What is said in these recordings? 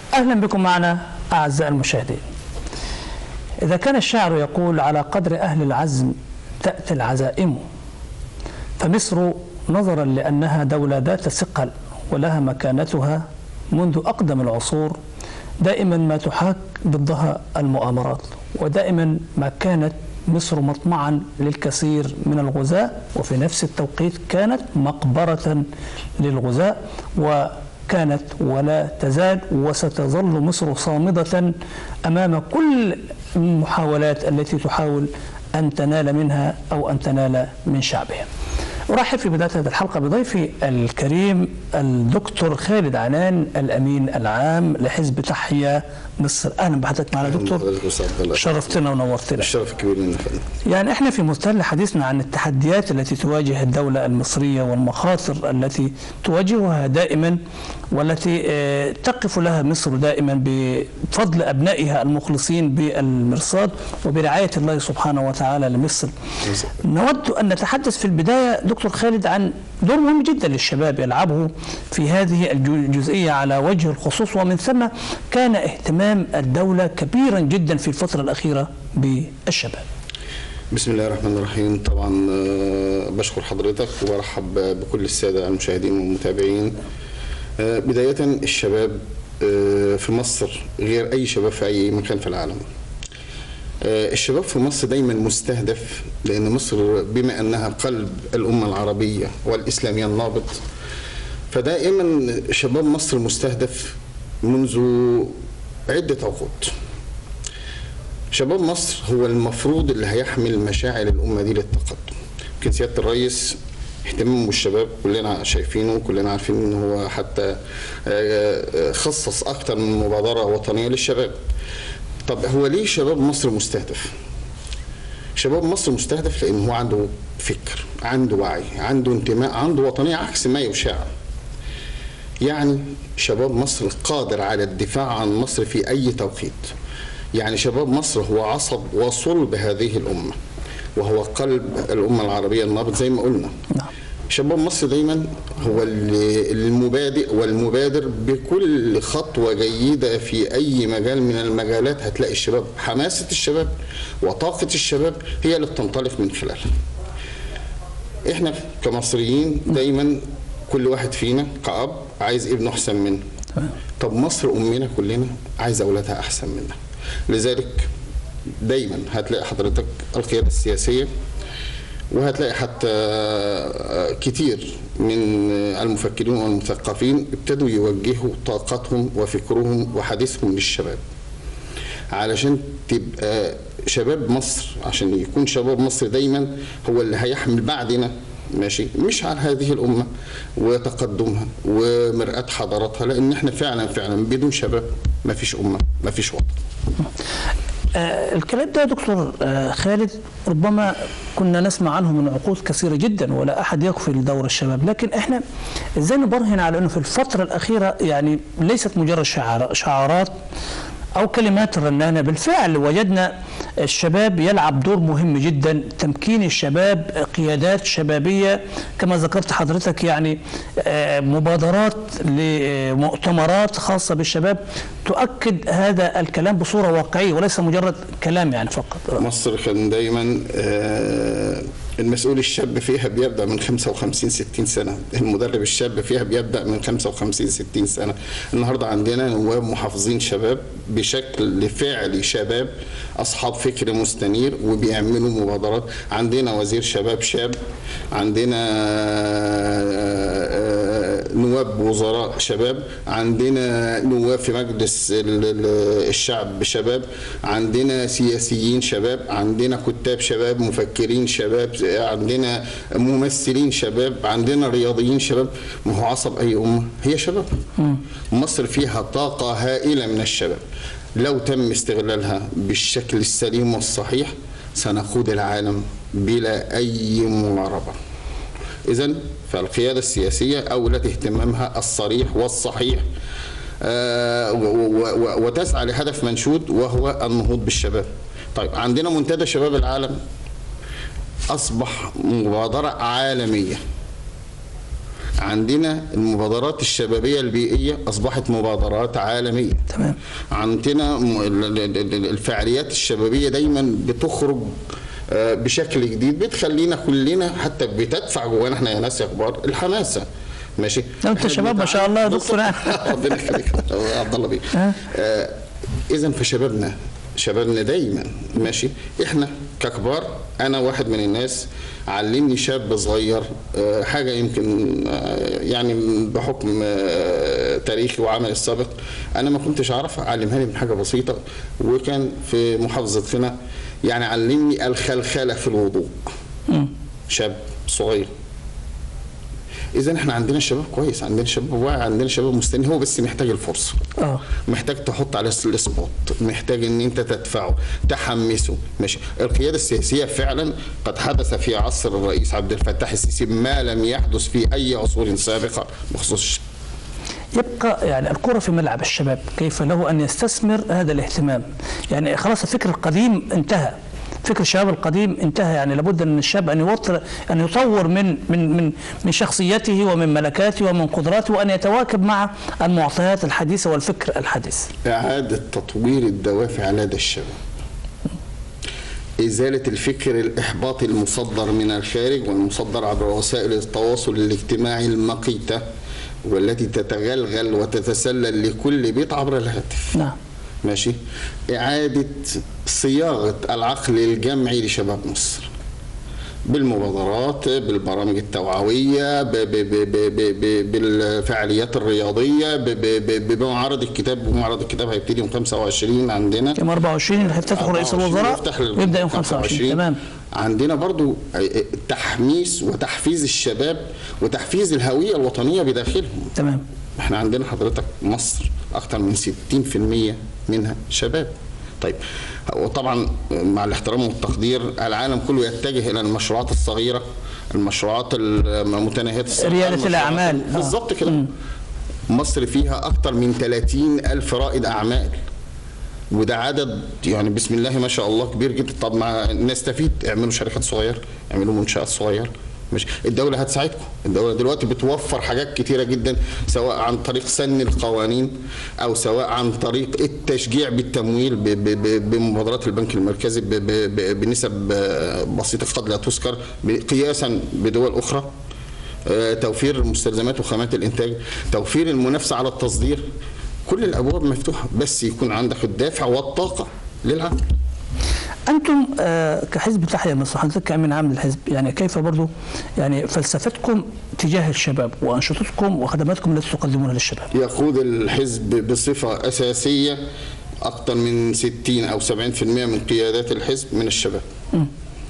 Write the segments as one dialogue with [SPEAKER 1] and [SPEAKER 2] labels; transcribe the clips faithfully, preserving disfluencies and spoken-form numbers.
[SPEAKER 1] أهلا بكم معنا أعزائي المشاهدين. إذا كان الشاعر يقول على قدر أهل العزم تأتي العزائم، فمصر نظرا لأنها دولة ذات ثقل ولها مكانتها منذ أقدم العصور دائما ما تحاك ضدها المؤامرات، ودائما ما كانت مصر مطمعا للكثير من الغزاة، وفي نفس التوقيت كانت مقبرة للغزاة، وكانت ولا تزال وستظل مصر صامدة أمام كل المحاولات التي تحاول أن تنال منها أو أن تنال من شعبها. أرحب في بداية هذه الحلقة بضيفي الكريم الدكتور خالد عنان، الأمين العام لحزب تحيا مصر. أهلا بحضرتك معنا دكتور، شرفتنا ونورتنا.
[SPEAKER 2] الشرف كبير لنا.
[SPEAKER 1] يعني احنا في مستهل حديثنا عن التحديات التي تواجه الدولة المصرية والمخاطر التي تواجهها دائما، والتي تقف لها مصر دائما بفضل أبنائها المخلصين بالمرصاد وبرعاية الله سبحانه وتعالى لمصر. نود أن نتحدث في البداية دكتور خالد عن دور مهم جدا للشباب يلعبه في هذه الجزئية على وجه الخصوص، ومن ثم كان اهتمام الدولة كبيرا جدا في الفترة الأخيرة بالشباب.
[SPEAKER 2] بسم الله الرحمن الرحيم. طبعا بشكر حضرتك وبرحب بكل السادة المشاهدين والمتابعين. بداية الشباب في مصر غير أي شباب في أي مكان في العالم. الشباب في مصر دايما مستهدف، لأن مصر بما أنها قلب الأمة العربية والإسلامية النابض، فدائما شباب مصر مستهدف منذ عدة عقود. شباب مصر هو المفروض اللي هيحمل مشاعر الأمة دي للتقدم. يمكن سيادة الرئيس اهتمامه بالشباب كلنا شايفينه وكلنا عارفين ان هو حتى خصص أكثر من مبادرة وطنية للشباب. طب هو ليه شباب مصر مستهدف؟ شباب مصر مستهدف لأن هو عنده فكر، عنده وعي، عنده انتماء، عنده وطنية عكس ما يشاع. يعني شباب مصر قادر على الدفاع عن مصر في أي توقيت. يعني شباب مصر هو عصب وصلب هذه الأمة، وهو قلب الأمة العربية النابض زي ما قلنا. شباب مصر دايما هو المبادئ والمبادر بكل خطوة جيدة في أي مجال من المجالات. هتلاقي الشباب، حماسة الشباب وطاقة الشباب هي اللي بتنطلق من خلالها. احنا كمصريين دايما كل واحد فينا كأب عايز ابنه أحسن منه. طب مصر أمنا كلنا عايز أولادها أحسن منها. لذلك دايما هتلاقي حضرتك القيادة السياسية، وهتلاقي حتى كتير من المفكرين والمثقفين ابتدوا يوجهوا طاقتهم وفكرهم وحديثهم للشباب، علشان تبقى شباب مصر، عشان يكون شباب مصر دايما هو اللي هيحمل بعدنا ماشي مش على هذه الأمة وتقدمها ومرآة حضارتها، لأن احنا فعلا فعلا بدون شباب ما فيش أمة، ما فيش وطن.
[SPEAKER 1] آه الكلام ده يا دكتور آه خالد ربما كنا نسمع عنه من عقود كثيرة جدا، ولا أحد يكفي لدور الشباب، لكن احنا ازاي نبرهن على أنه في الفترة الأخيرة يعني ليست مجرد شعار شعارات أو كلمات رنانة، بالفعل وجدنا الشباب يلعب دور مهم جدا، تمكين الشباب، قيادات شبابية كما ذكرت حضرتك، يعني مبادرات لمؤتمرات خاصة بالشباب تؤكد هذا الكلام بصورة واقعية وليس مجرد كلام يعني فقط.
[SPEAKER 2] مصر كان دايما المسؤول الشاب فيها بيبدأ من خمسة وخمسين ستين سنة، المدرب الشاب فيها بيبدأ من خمسة وخمسين ستين سنة. النهاردة عندنا نواب محافظين شباب بشكل فعلي، شباب أصحاب فكر مستنير وبيعملوا مبادرات. عندنا وزير شباب شاب، عندنا نواب وزراء شباب، عندنا نواب في مجلس الشعب شباب، عندنا سياسيين شباب، عندنا كتاب شباب، مفكرين شباب، عندنا ممثلين شباب، عندنا رياضيين شباب. ما هو عصب أي أمة هي شباب. مصر فيها طاقة هائلة من الشباب، لو تم استغلالها بالشكل السليم والصحيح سنقود العالم بلا أي مغاربة. إذن فالقيادة السياسية أولت اهتمامها الصريح والصحيح آه وتسعى لهدف منشود وهو النهوض بالشباب. طيب عندنا منتدى شباب العالم أصبح مبادرة عالمية عندنا المبادرات الشبابيه البيئيه اصبحت مبادرات عالميه.
[SPEAKER 1] تمام.
[SPEAKER 2] عندنا الفعاليات الشبابيه دايما بتخرج بشكل جديد بتخلينا كلنا حتى بتدفع جوانا احنا يا ناس يا كبار الحماسه. ماشي.
[SPEAKER 1] انت شباب ما شاء الله يا دكتور.
[SPEAKER 2] ربنا يخليك عبد الله بيه. اذا فشبابنا شبابنا دايما ماشي. احنا ككبار انا واحد من الناس علمني شاب صغير حاجه يمكن يعني بحكم تاريخي وعملي السابق انا ما كنتش اعرفها، علمها لي من حاجه بسيطه وكان في محافظه هنا، يعني علمني الخلخله في الوضوء. شاب صغير. اذا احنا عندنا شباب كويس، عندنا شباب واعي، عندنا شباب مستني، هو بس محتاج الفرصه. اه محتاج تحط عليه السبوت، محتاج ان انت تدفعه تحمسه. ماشي. القياده السياسيه فعلا قد حدث في عصر الرئيس عبد الفتاح السيسي ما لم يحدث في اي عصور سابقه بخصوص الشباب.
[SPEAKER 1] يبقى يعني الكرة في ملعب الشباب، كيف له ان يستثمر هذا الاهتمام؟ يعني خلاص الفكر القديم انتهى، فكر الشباب القديم انتهى، يعني لابد ان الشاب ان يوطر ان يطور من من من من شخصيته ومن ملكاته ومن قدراته وان يتواكب مع المعطيات الحديثه والفكر الحديث.
[SPEAKER 2] اعاده تطوير الدوافع لدى الشباب. ازاله الفكر الاحباطي المصدر من الخارج والمصدر عبر وسائل التواصل الاجتماعي المقيته والتي تتغلغل وتتسلل لكل بيت عبر الهاتف.
[SPEAKER 1] نعم.
[SPEAKER 2] ماشي. إعادة صياغة العقل الجمعي لشباب مصر بالمبادرات، بالبرامج التوعوية، بالفعاليات الرياضية، بمعرض الكتاب. ومعرض الكتاب هيبتدي يوم خمسة وعشرين عندنا،
[SPEAKER 1] يوم أربعة وعشرين اللي هيفتتحه رئيس الوزراء ويبدأ يوم خمسة وعشرين. تمام.
[SPEAKER 2] عندنا برضو تحميس وتحفيز الشباب وتحفيز الهوية الوطنية بداخلهم.
[SPEAKER 1] تمام.
[SPEAKER 2] احنا عندنا حضرتك مصر اكتر من ستين في المية منها شباب. طيب وطبعا مع الاحترام والتقدير العالم كله يتجه الى المشروعات الصغيره، المشروعات المتناهيه الصغر،
[SPEAKER 1] رياده الاعمال.
[SPEAKER 2] بالظبط كده. مصر فيها اكتر من ثلاثين ألف رائد اعمال، وده عدد يعني بسم الله ما شاء الله كبير جدا. طب ما نستفيد، اعملوا شركات صغيره، اعملوا منشات صغيره. مش الدولة هتساعدكم. الدولة دلوقتي بتوفر حاجات كتيرة جدا سواء عن طريق سن القوانين أو سواء عن طريق التشجيع بالتمويل بمبادرات البنك المركزي بنسب بسيطة قد لا تذكر قياسا بدول أخرى. توفير المستلزمات وخامات الإنتاج، توفير المنافسة على التصدير. كل الأبواب مفتوحة بس يكون عندك الدافع والطاقة للعمل.
[SPEAKER 1] أنتم كحزب تحيا مصر، حضرتك كأمين عام للحزب، يعني كيف برضو يعني فلسفتكم تجاه الشباب وأنشطتكم وخدماتكم التي تقدمونها للشباب؟
[SPEAKER 2] يقود الحزب بصفة أساسية أكثر من ستين أو سبعين في المئة من قيادات الحزب من الشباب. م.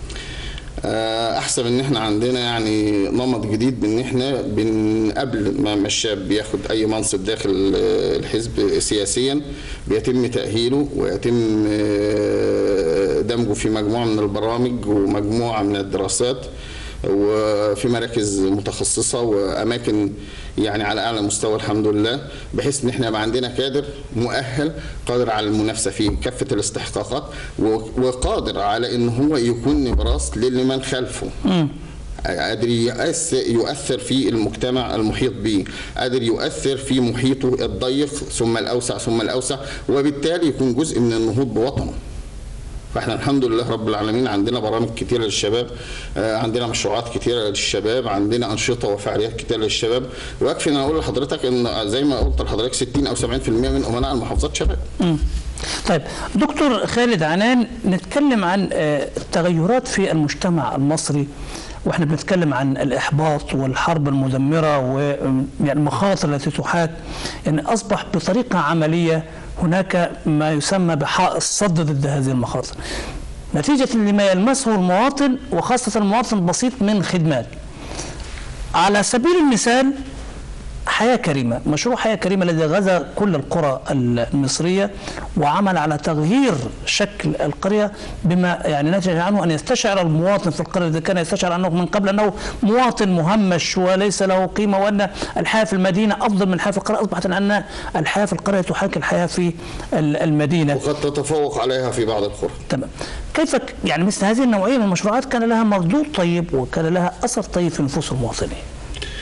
[SPEAKER 2] احسب ان احنا عندنا يعني نمط جديد بان احنا من قبل ما الشاب بياخد اي منصب داخل الحزب سياسيا بيتم تاهيله ويتم دمجه في مجموعه من البرامج ومجموعه من الدراسات وفي مراكز متخصصه واماكن يعني على اعلى مستوى الحمد لله، بحيث ان احنا يبقى عندنا كادر مؤهل قادر على المنافسه في كافه الاستحقاقات وقادر على ان هو يكون نبراس لمن خلفه. قادر يؤثر في المجتمع المحيط به، قادر يؤثر في محيطه الضيق ثم الاوسع ثم الاوسع، وبالتالي يكون جزء من النهوض بوطنه. فاحنا الحمد لله رب العالمين عندنا برامج كتيره للشباب، عندنا مشروعات كتيره للشباب، عندنا انشطه وفعاليات كتيره للشباب، ويكفي ان اقول لحضرتك ان زي ما قلت لحضرتك ستين او سبعين في المئة من امناء المحافظات شباب.
[SPEAKER 1] امم طيب دكتور خالد عنان، نتكلم عن التغيرات في المجتمع المصري واحنا بنتكلم عن الاحباط والحرب المدمره والمخاطر التي تحاك، يعني اصبح بطريقه عمليه هناك ما يسمى بحائط الصد ضد هذه المخاطر نتيجة لما يلمسه المواطن وخاصة المواطن البسيط من خدمات. على سبيل المثال حياة كريمة، مشروع حياة كريمة الذي غزا كل القرى المصرية وعمل على تغيير شكل القرية بما يعني نتج عنه أن يستشعر المواطن في القرية الذي كان يستشعر أنه من قبل أنه مواطن مهمش وليس له قيمة وأن الحياة في المدينة أفضل من الحياة في القرية، أصبحت أن الحياة في القرية تحاكي الحياة في المدينة
[SPEAKER 2] وقد تتفوق عليها في بعض القرى.
[SPEAKER 1] تمام. كيف يعني مثل هذه النوعية من المشروعات كان لها مردود طيب وكان لها أثر طيب في نفوس المواطنين؟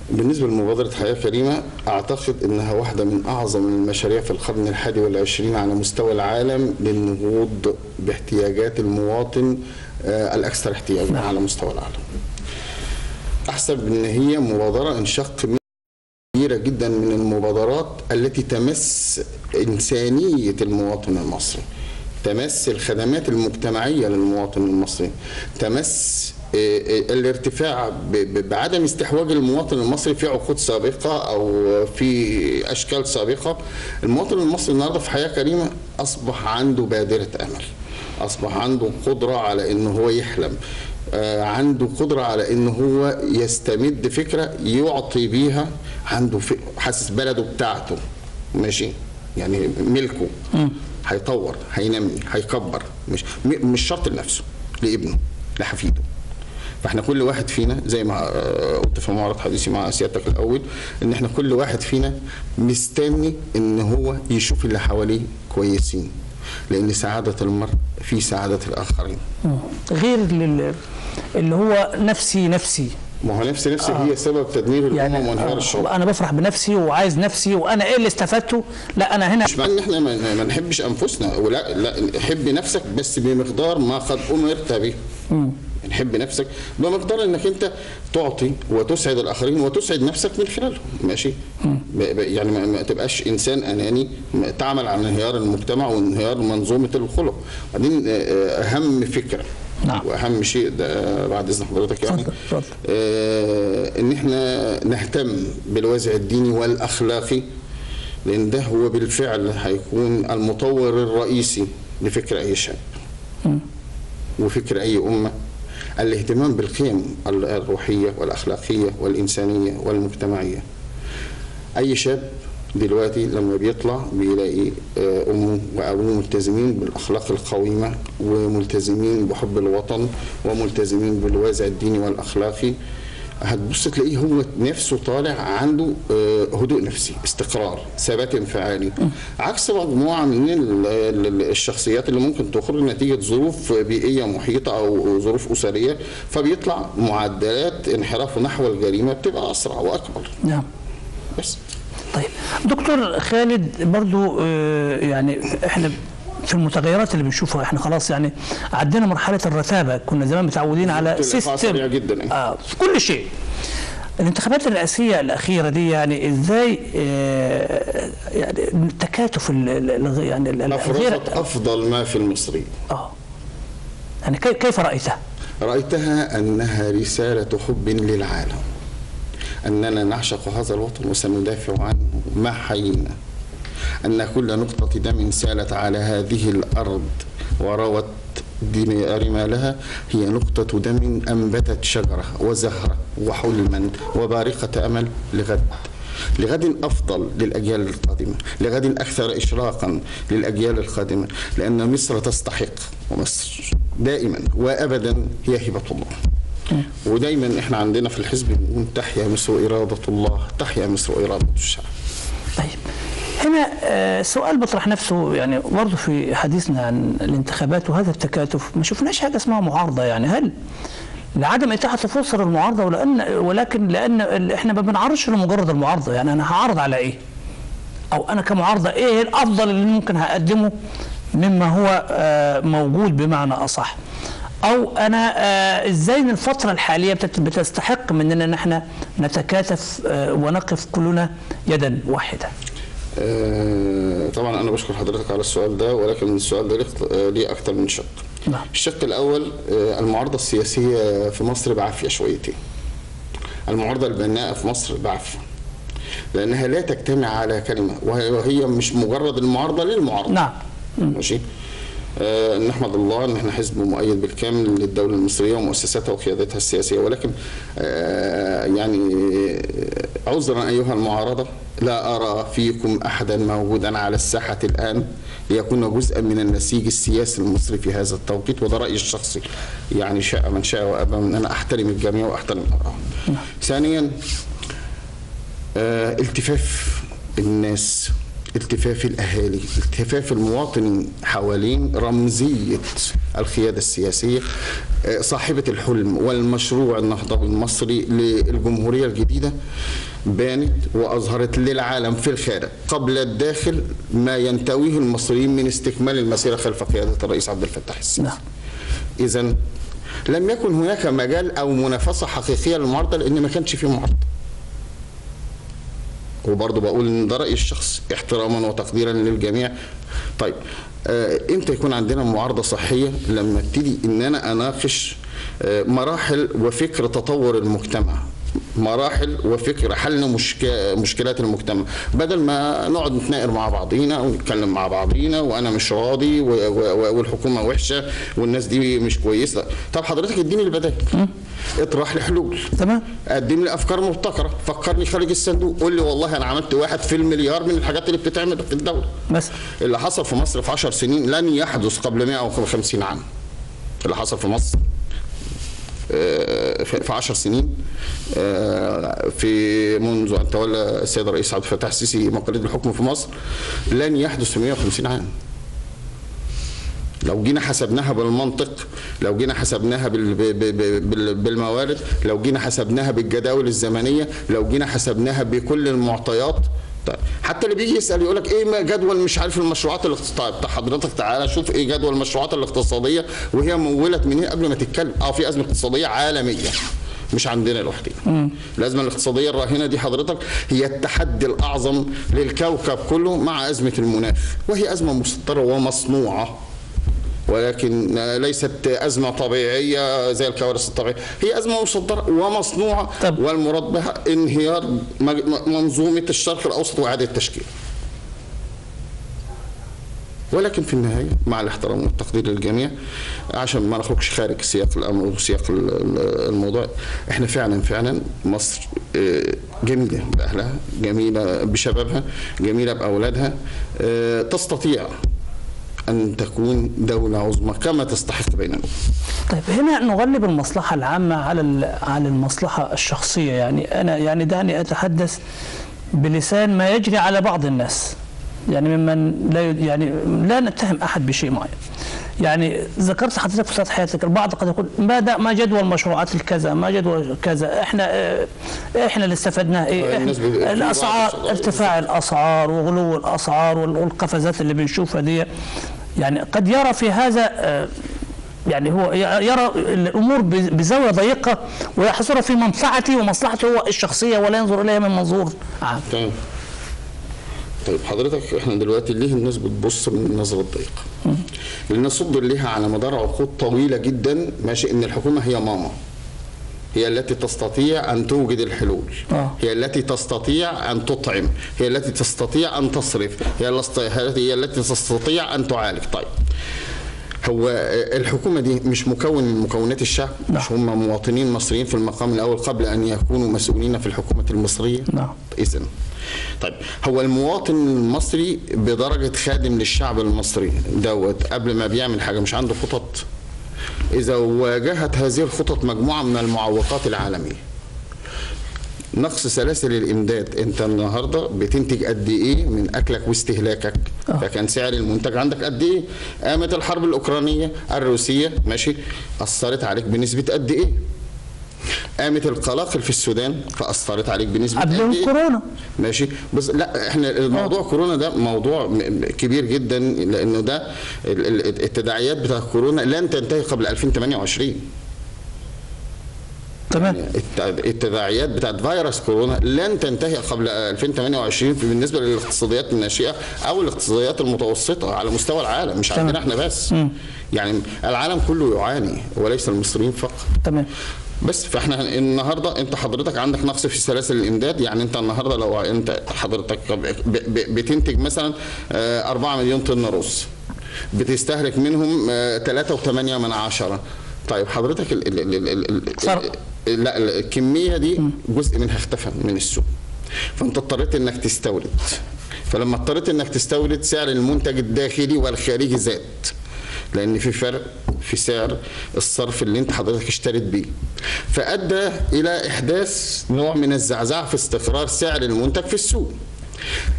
[SPEAKER 2] بالنسبة لمبادرة حياة كريمة، أعتقد أنها واحدة من أعظم المشاريع في القرن الحادي والعشرين على مستوى العالم للنهوض باحتياجات المواطن الأكثر احتياجا على مستوى العالم. أحسب أن هي مبادرة انشق كبيرة جدا من المبادرات التي تمس إنسانية المواطن المصري، تمس الخدمات المجتمعية للمواطن المصري، تمس الارتفاع بعدم استحواذ المواطن المصري في عقود سابقة أو في أشكال سابقة. المواطن المصري النهارده في حياة كريمة أصبح عنده بادرة أمل، أصبح عنده قدرة على إنه هو يحلم، عنده قدرة على إنه هو يستمد فكرة يعطي بيها، عنده حاسس بلده بتاعته ماشي، يعني ملكه، هيطور، هينمي، هيكبر، مش مش شرط لنفسه، لابنه، لحفيده. فاحنا كل واحد فينا زي ما قلت في معرض حديثي مع سيادتك الاول، ان احنا كل واحد فينا مستني ان هو يشوف اللي حواليه كويسين، لان سعاده المرء في سعاده الاخرين.
[SPEAKER 1] غير اللي هو نفسي نفسي.
[SPEAKER 2] ما هو نفسي نفسي آه. هي سبب تدمير الامم يعني وانهيار آه. الشعوب.
[SPEAKER 1] انا بفرح بنفسي وعايز نفسي وانا ايه اللي استفدته؟ لا انا هنا
[SPEAKER 2] مش معنى ان احنا ما نحبش انفسنا، ولا لا، حب نفسك بس بمقدار ما قد امرت به. نحب نفسك بمقدار انك انت تعطي وتسعد الاخرين وتسعد نفسك من خلالهم، ماشي؟ يعني ما تبقاش انسان اناني تعمل على انهيار المجتمع وانهيار منظومه الخلق. بعدين اهم فكره نعم. واهم شيء ده بعد اذن حضرتك يعني فضل. آه ان احنا نهتم بالوازع الديني والاخلاقي، لان ده هو بالفعل هيكون المطور الرئيسي لفكر اي شاب م. وفكر اي امه. الاهتمام بالقيم الروحيه والاخلاقيه والانسانيه والمجتمعيه. اي شاب دلوقتي لما بيطلع بيلاقي امه وابوه ملتزمين بالاخلاق القويمه وملتزمين بحب الوطن وملتزمين بالوازع الديني والاخلاقي، هتبص تلاقيه هو نفسه طالع عنده هدوء نفسي، استقرار، ثبات انفعالي، عكس مجموعه من الشخصيات اللي ممكن تخرج نتيجه ظروف بيئيه محيطه او ظروف اسريه، فبيطلع معدلات انحرافه نحو الجريمه بتبقى اسرع واكبر.
[SPEAKER 1] نعم.
[SPEAKER 2] بس.
[SPEAKER 1] طيب دكتور خالد، برضو يعني احنا في المتغيرات اللي بنشوفها احنا خلاص يعني عدينا مرحله الرتابه، كنا زمان متعودين على سيستم آه في كل شيء. الانتخابات الرئاسيه الاخيره دي يعني ازاي آه يعني التكاتف يعني
[SPEAKER 2] افرزت افضل ما في المصري.
[SPEAKER 1] اه يعني كيف رايتها؟
[SPEAKER 2] رايتها انها رساله حب للعالم، أننا نعشق هذا الوطن وسندافع عنه ما حيينا، أن كل نقطة دم سالت على هذه الأرض وروت رمالها هي نقطة دم أنبتت شجرة وزهرة وحلما وبارقة أمل لغد، لغد أفضل للأجيال القادمة، لغد أكثر إشراقا للأجيال القادمة، لأن مصر تستحق، ومصر دائما وأبدا هي هبة الله. ودايما احنا عندنا في الحزب بنقول تحيا مصر إرادة الله، تحيا مصر إرادة الشعب.
[SPEAKER 1] طيب هنا سؤال بطرح نفسه يعني برضه في حديثنا عن الانتخابات وهذا التكاتف، ما شفناش حاجه اسمها معارضه، يعني هل لعدم اتاحه فرصه للمعارضه ولان ولكن لان احنا ما بنعرضش لمجرد المعارضه، يعني انا هعرض على ايه؟ او انا كمعارضه ايه الافضل اللي ممكن هقدمه مما هو موجود بمعنى اصح؟ او انا آه ازاي من الفتره الحاليه بتستحق مننا ان احنا نتكاتف آه ونقف كلنا يدا واحده؟
[SPEAKER 2] آه طبعا انا بشكر حضرتك على السؤال ده، ولكن السؤال ده ليه اكثر من شق. نعم. الشق الاول آه المعارضه السياسيه في مصر بعافيه شويتين. المعارضه البناءه في مصر بعافيه، لانها لا تجتمع على كلمه، وهي مش مجرد المعارضه للمعارضه.
[SPEAKER 1] نعم.
[SPEAKER 2] ماشي. آه نحمد الله ان احنا حزب مؤيد بالكامل للدوله المصريه ومؤسساتها وقيادتها السياسيه، ولكن آه يعني عذرا ايها المعارضه، لا ارى فيكم احدا موجودا على الساحه الان ليكون جزءا من النسيج السياسي المصري في هذا التوقيت، وده رايي الشخصي، يعني شاء من شاء وابى من انا احترم الجميع واحترم ارائهم. ثانيا آه التفاف الناس التفاف الاهالي، التفاف المواطنين حوالين رمزيه القياده السياسيه صاحبه الحلم والمشروع النهضوي المصري للجمهوريه الجديده، بانت واظهرت للعالم في الخارج قبل الداخل ما ينتويه المصريين من استكمال المسيره خلف قياده الرئيس عبد الفتاح السيسي.
[SPEAKER 1] نعم.
[SPEAKER 2] اذا لم يكن هناك مجال او منافسه حقيقيه للمعارضه، لان ما كانش في معارضه. وبرضه بقول ان ده رايي الشخصي احتراما وتقديرا للجميع. طيب آه امتى يكون عندنا معارضه صحيه؟ لما ابتدي ان انا اناقش آه مراحل وفكر تطور المجتمع، مراحل وفكر حل مشك... مشكلات المجتمع، بدل ما نقعد نتناقر مع بعضينا ونتكلم مع بعضينا وانا مش راضي و... و... والحكومه وحشه والناس دي مش كويسه. طب حضرتك اديني البدائل، اطرح لي حلول،
[SPEAKER 1] تمام،
[SPEAKER 2] قدم لي افكار مبتكره، فكرني خارج الصندوق، قول لي والله انا عملت واحد في المليار من الحاجات اللي بتتعمل في الدوله.
[SPEAKER 1] بس
[SPEAKER 2] اللي حصل في مصر في عشر سنين لن يحدث قبل مئة وخمسين عام. اللي حصل في مصر في عشر سنين في منذ ان تولى السيد الرئيس عبد الفتاح السيسي مقاليد الحكم في مصر لن يحدث في مئة وخمسين عام. لو جينا حسبناها بالمنطق، لو جينا حسبناها بالموارد، لو جينا حسبناها بالجداول الزمنيه، لو جينا حسبناها بكل المعطيات. طيب حتى اللي بيجي يسال يقول لك ايه ما جدول مش عارف المشروعات الاقتصاديه، حضرتك تعالى شوف ايه جدول المشروعات الاقتصاديه وهي مولت منين قبل ما تتكلم. اه في ازمه اقتصاديه عالميه مش عندنا لوحدنا. الازمه الاقتصاديه الراهنه دي حضرتك هي التحدي الاعظم للكوكب كله مع ازمه المناخ، وهي ازمه مسطره ومصنوعه، ولكن ليست أزمة طبيعية زي الكوارث الطبيعية، هي أزمة مصدرة ومصنوعة. طب. والمراد بها انهيار منظومة الشرق الأوسط وإعادة تشكيله. ولكن في النهاية مع الاحترام والتقدير للجميع، عشان ما نخرجش خارج سياق الأمر وسياق الموضوع، احنا فعلا فعلا مصر جميلة بأهلها، جميلة بشبابها، جميلة بأولادها، تستطيع أن تكون دولة عظمى كما تستحق بين الأمم.
[SPEAKER 1] طيب هنا نغلب المصلحة العامة على على المصلحة الشخصية، يعني أنا يعني دعني أتحدث بلسان ما يجري على بعض الناس، يعني ممن لا يعني لا نتهم أحد بشيء معين. يعني ذكرت حضرتك في فترة حياتك البعض قد يقول ما ما جدول مشروعات الكذا، ما جدول كذا، احنا احنا اللي استفدناه ايه؟ الاسعار، ارتفاع الاسعار وغلو الاسعار والقفزات اللي بنشوفها دي. يعني قد يرى في هذا، يعني هو يرى الامور بزاويه ضيقه ويحصرها في منفعته ومصلحته هو الشخصيه ولا ينظر اليها من منظور عام.
[SPEAKER 2] تمام. طيب حضرتك احنا دلوقتي ليه الناس بتبص من النظره الضيقه؟ لان صدر ليها على مدار عقود طويله جدا ماشي ان الحكومه هي ماما، هي التي تستطيع ان توجد الحلول، آه. هي التي تستطيع ان تطعم، هي التي تستطيع ان تصرف، هي التي تستطيع ان تعالج. طيب هو الحكومه دي مش مكون من مكونات الشعب؟ نعم. مش هم مواطنين مصريين في المقام الاول قبل ان يكونوا مسؤولين في الحكومه المصريه؟
[SPEAKER 1] نعم.
[SPEAKER 2] اذا طيب هو المواطن المصري بدرجه خادم للشعب المصري دوت قبل ما بيعمل حاجه مش عنده خطط؟ اذا واجهت هذه الخطط مجموعه من المعوقات العالميه، نقص سلاسل الامداد، انت النهارده بتنتج قد ايه من اكلك واستهلاكك؟ أوه. فكان سعر المنتج عندك قد ايه؟ قامت الحرب الاوكرانيه الروسيه ماشي اثرت عليك بنسبه قد ايه؟ قامت القلاقل في السودان فاثرت عليك بنسبه قد
[SPEAKER 1] ايه؟ كورونا
[SPEAKER 2] ماشي. بس لا احنا الموضوع أوه. كورونا ده موضوع كبير جدا، لانه ده التداعيات بتاع كورونا لن تنتهي قبل ألفين وثمانية وعشرين.
[SPEAKER 1] تمام.
[SPEAKER 2] التداعيات بتاعت فيروس كورونا لن تنتهي قبل ألفين وثمانية وعشرين بالنسبه للاقتصاديات الناشئه او الاقتصاديات المتوسطه على مستوى العالم، مش عندنا احنا بس. م. يعني العالم كله يعاني وليس المصريين فقط.
[SPEAKER 1] تمام.
[SPEAKER 2] بس فاحنا النهارده انت حضرتك عندك نقص في سلاسل الامداد، يعني انت النهارده لو انت حضرتك بتنتج مثلا أربعة مليون طن رز، بتستهلك منهم ثلاثة وثمانية من عشرة. طيب حضرتك ال ال ال ال ال لا الكميه دي جزء منها اختفى من السوق، فانت اضطريت انك تستورد، فلما اضطريت انك تستورد سعر المنتج الداخلي والخارجي زاد، لان في فرق في سعر الصرف اللي انت حضرتك اشتريت بيه، فادى الى احداث نوع من الزعزعه في استقرار سعر المنتج في السوق.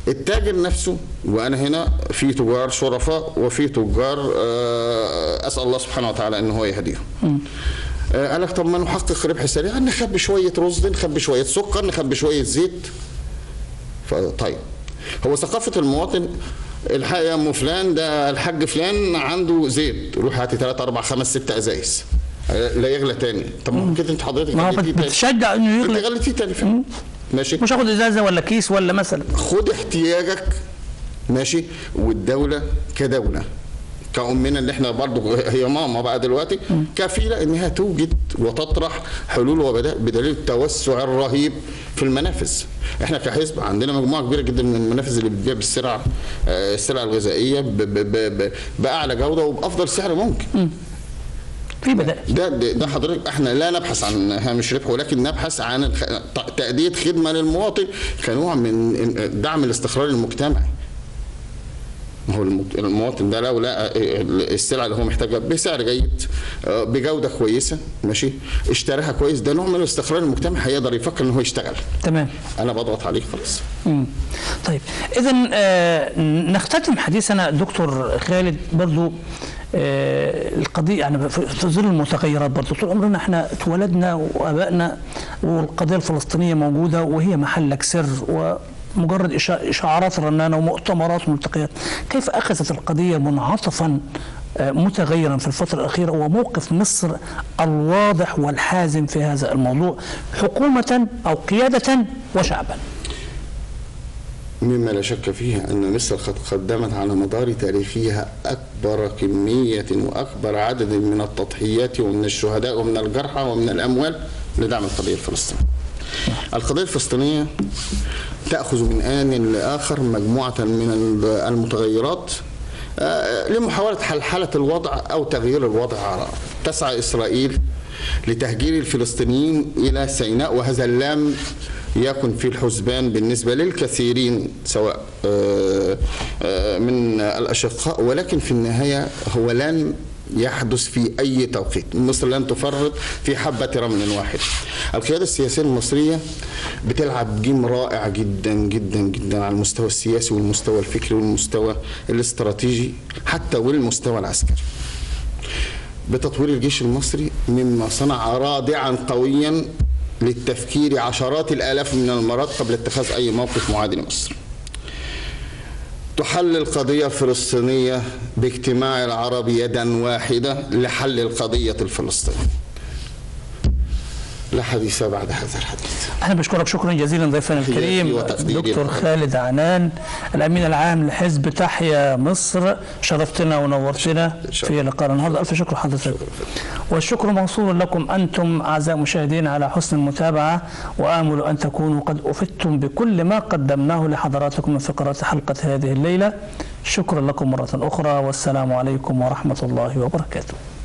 [SPEAKER 2] التاجر نفسه، وانا هنا في تجار شرفاء وفي تجار اسال الله سبحانه وتعالى ان هو يهديهم. قال لك طب ما نحقق ربح سريع، نخبي شويه رز، نخبي شويه سكر، نخبي شويه زيت. طيب هو ثقافه المواطن الحقيقه يا ام فلان ده الحاج فلان عنده زيت، روح هاتي ثلاثة أربعة خمس ست ازايز لا يغلى تاني. طب ما كده انت حضرتك
[SPEAKER 1] ما هو بتشجع انه يغلى،
[SPEAKER 2] انت غليتيه تاني فعلا. ماشي،
[SPEAKER 1] مش هاخد ازازه ولا كيس ولا مثلا،
[SPEAKER 2] خد احتياجك. ماشي، والدوله كدوله كأمنا اللي احنا برضو هي ماما بقى دلوقتي كفيله انها توجد وتطرح حلول وبدائل بدليل التوسع الرهيب في المنافذ. احنا كحزب عندنا مجموعه كبيره جدا من المنافذ اللي بتبيع بالسلع السلع الغذائيه باعلى جوده وبافضل سعر ممكن.
[SPEAKER 1] في بدائل.
[SPEAKER 2] ده ده حضرتك احنا لا نبحث عن هامش ربح، ولكن نبحث عن تأدية خدمه للمواطن كنوع من دعم الاستقرار المجتمعي. هو المواطن ده لو لقى السلعه اللي هو محتاجها بسعر جيد بجوده كويسه، ماشي، اشتراها كويس، ده نوع من الاستقرار المجتمعي، هيقدر يفكر ان هو يشتغل.
[SPEAKER 1] تمام.
[SPEAKER 2] انا بضغط عليه خلاص.
[SPEAKER 1] امم طيب اذا آه نختتم حديثنا دكتور خالد برضو آه القضيه يعني في ظل المتغيرات. برضو طول عمرنا احنا اتولدنا وابائنا والقضيه الفلسطينيه موجوده وهي محلك سر و مجرد إشعارات رنانة ومؤتمرات وملتقيات. كيف أخذت القضية منعطفا متغيرا في الفترة الأخيرة، وموقف مصر الواضح والحازم في هذا الموضوع حكومة أو قيادة وشعبا؟
[SPEAKER 2] مما لا شك فيه أن مصر قد قدمت على مدار تاريخها أكبر كمية وأكبر عدد من التضحيات ومن الشهداء ومن الجرحى ومن الأموال لدعم القضية الفلسطينية. القضية الفلسطينية تأخذ من آن لآخر مجموعة من المتغيرات لمحاولة حلحلة الوضع أو تغيير الوضع. تسعى إسرائيل لتهجير الفلسطينيين إلى سيناء، وهذا لم يكن في الحسبان بالنسبة للكثيرين سواء من الأشقاء، ولكن في النهاية هو لن يحدث في أي توقيت. مصر لن تفرط في حبة رمل واحد. القيادة السياسية المصرية بتلعب جيم رائع جدا جدا جدا على المستوى السياسي والمستوى الفكري والمستوى الاستراتيجي حتى والمستوى العسكري بتطوير الجيش المصري، مما صنع رادعا قويا للتفكير عشرات الآلاف من المرات قبل اتخاذ أي موقف معادي لمصر. تحل القضية الفلسطينية باجتماع العرب يدا واحدة لحل القضية الفلسطينية. لا حديث بعد هذا الحديث.
[SPEAKER 1] أنا بشكرك شكرا جزيلا ضيفنا الكريم دكتور خالد عنان الأمين العام لحزب تحيا مصر. شرفتنا ونورتنا في لقاء النهارده. ألف شكر حضرتك، والشكر موصول لكم أنتم أعزائي المشاهدين على حسن المتابعة، وآمل أن تكونوا قد أفدتم بكل ما قدمناه لحضراتكم من فقرات حلقة هذه الليلة. شكرا لكم مرة أخرى، والسلام عليكم ورحمة الله وبركاته.